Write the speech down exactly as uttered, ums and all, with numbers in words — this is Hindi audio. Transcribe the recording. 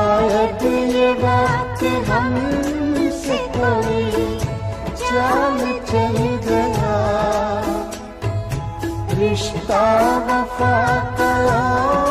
शायद ये वक्त हमसे कोई चाल चल गया, रिश्ता वफा का